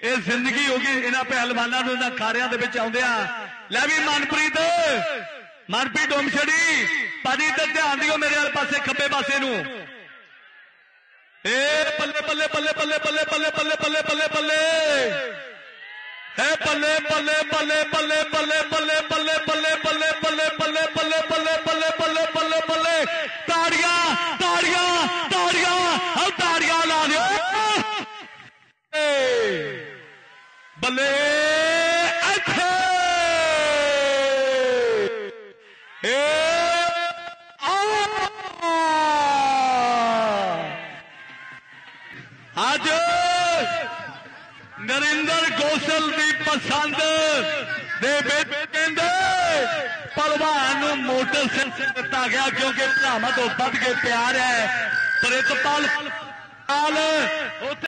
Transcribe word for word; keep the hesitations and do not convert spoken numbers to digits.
ये जिंदगी होगी इन्हां पहलवानों नूं इन्हां खारियां दे विच आउंदियां। लै भी मनप्रीत मनप्रीत डोमछड़ी भाजी इधर ध्यान दिओ मेरे वाले पासे खब्बे पासे नूं। ए बल्ले बल्ले बल्ले बल्ले बल्ले बल्ले बल्ले बल्ले बल्ले बल्ले है बल्ले बल्ले बल्ले बल्ले बल्ले बल्ले बल्ले बल्ले बल्ले बल्ले बल्ले बल्ले बल्ले बल्ले बल्ले बल्ले बल्ले ताड़ियां ताड़ियां ताड़ियां और ताड़ियां ला दिओ बल्ले आज नरेंद्र गोसल की पसंद दे कहते पहलवान मोटरसाइकिल दिता गया क्योंकि भरावां तो बढ़ के प्यार है। प्रितपाल